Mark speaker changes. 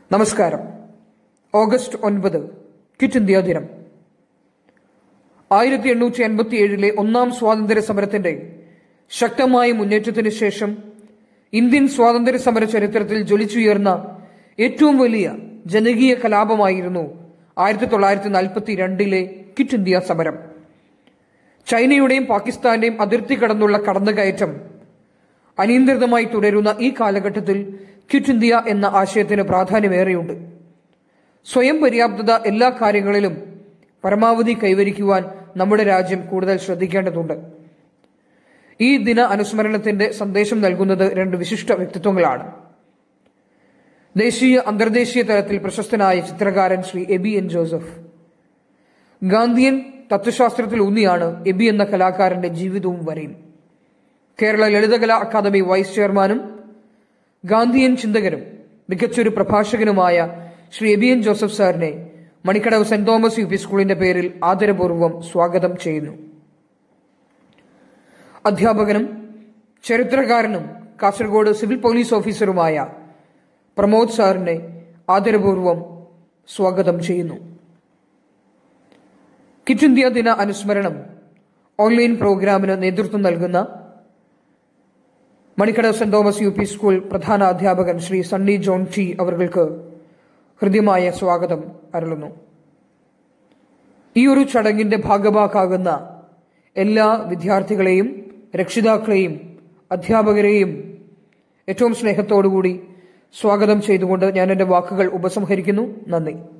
Speaker 1: നമസ്കാരം. August 9 quit India ദിനം. 1857 ഒന്നാം സ്വാതന്ത്ര്യ സമരത്തിന്റെ ശക്തമായ മുന്നേറ്റത്തിന് ശേഷം ഇന്ത്യൻ സ്വാതന്ത്ര്യ സമര ചരിത്രത്തിൽ ജ്വലിച്ചുയർന്ന ഏറ്റവും വലിയ ജനകീയ കലാപമായിരുന്നു 1942 ക്വിറ്റ് ഇന്ത്യ സമരം. ചൈനയുടെയും പാകിസ്ഥാന്റെയും അതിർത്തി കടന്നുള്ള കടന്നുകയറ്റം അനിയന്ത്രിതമായി തുടരുന്ന ഈ കാലഘട്ടത്തിൽ ക്വിറ്റ് ഇന്ത്യ എന്ന ആശയത്തിന് പ്രാധാന്യമേറെയുണ്ട്. സ്വയം പര്യാപ്തത എല്ലാ കാര്യങ്ങളിലും പരമാവധി കൈവരിക്കുവാൻ നമ്മുടെ രാജ്യം കൂടുതൽ ശ്രദ്ധിക്കേണ്ടതുണ്ട്. ഈ ദിന അനുസ്മരണത്തിന്റെ സന്ദേശം നൽകുന്നത് രണ്ട് വിശിഷ്ട വ്യക്തിത്വങ്ങളാണ്. ദേശീയ അന്തർദേശീയ തലത്തിൽ പ്രശസ്തനായ ചിത്രകാരൻ ശ്രീ എബി എൻ ജോസഫ്. ഗാന്ധിയൻ തത്വശാസ്ത്രത്തിൽ ഊന്നിയാണ് എബി എന്ന കലാകാരന്റെ ജീവിതവും വരയും. കേരള ലളിതകലാ അക്കാദമി വൈസ് ചെയർമാനും ഗാന്ധിയൻ ചിന്തകനും മികച്ചൊരു പ്രഭാഷകനുമായ ശ്രീ എബി എൻ ജോസഫ് സാറിനെ Manikkadavu saint Thomas U P സ്കൂളിന്റെ പേരിൽ ആദരപൂർവ്വം സ്വാഗതം ചെയ്യുന്നു. അധ്യാപകനും ചരിത്രകാരനും കാസർഗോഡ് സിവിൽ പോലീസ് ഓഫീസറുമായ പ്രമോദ് സാറിനെ ആദരപൂർവ്വം സ്വാഗതം ചെയ്യുന്നു. ക്വിറ്റ് ഇന്ത്യ ദിന അനുസ്മരണം ഓൺലൈൻ പ്രോഗ്രാമിന് നേതൃത്വം നൽകുന്ന Manikkadavu saint Thomas U P school പ്രധാന അധ്യാപകൻ ശ്രീ സണ്ണി ജോൺ ടി അവർക്ക് ഹൃദ്യമായ സ്വാഗതം അരുളുന്നു. ഈ ഒരു ചടങ്ങിന്റെ ഭാഗമാകാകുന്ന എല്ലാ വിദ്യാർത്ഥികളെയും രക്ഷിതാക്കളെയും അധ്യാപകരെയും ഏറ്റവും സ്നേഹത്തോടുകൂടി സ്വാഗതം ചെയ്തുകൊണ്ട് ഞാൻ എന്റെ വാക്കുകൾ ഉപസംഹരിക്കുന്നു. നന്ദി.